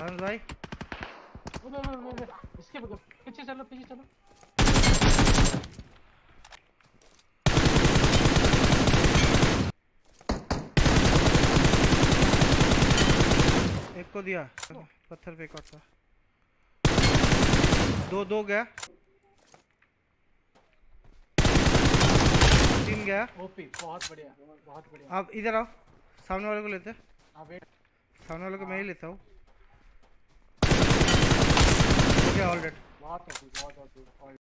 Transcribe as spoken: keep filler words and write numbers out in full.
आनंद भाई इसके पीछे चलो पीछे चलो। एक को दिया पत्थर पे कौन सा दो दो गया तीन गया। ओपी बहुत बढ़िया बहुत बढ़िया। अब इधर आओ सामने वाले को लेते हैं। हाँ वेट सामने वाले को मैं ही लेता हूँ। ऑलरेडी बहुत बहुत बहुत